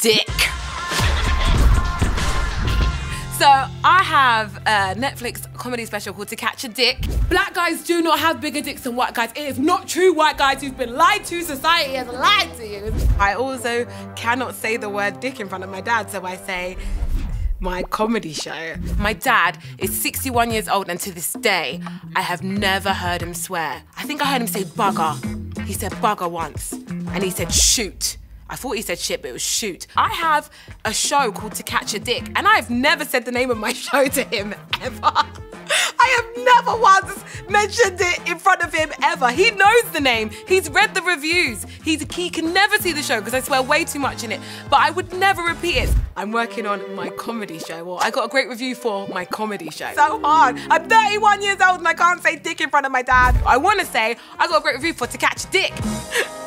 dick. So I have a Netflix comedy special called To Catch a Dick. Black guys do not have bigger dicks than white guys. It is not true, white guys. You've been lied to. Society has lied to you. I also cannot say the word dick in front of my dad, so I say my comedy show. My dad is 61 years old, and to this day, I have never heard him swear. I think I heard him say bugger. He said bugger once, and he said shoot. I thought he said shit, but it was shoot. I have a show called To Catch a Dick, and I've never said the name of my show to him, ever. I have never once mentioned it in front of him, ever. He knows the name. He's read the reviews. He can never see the show because I swear way too much in it, but I would never repeat it. I'm working on my comedy show. Well, I got a great review for my comedy show. So hard. I'm 31 years old and I can't say dick in front of my dad. I want to say I got a great review for To Catch a Dick.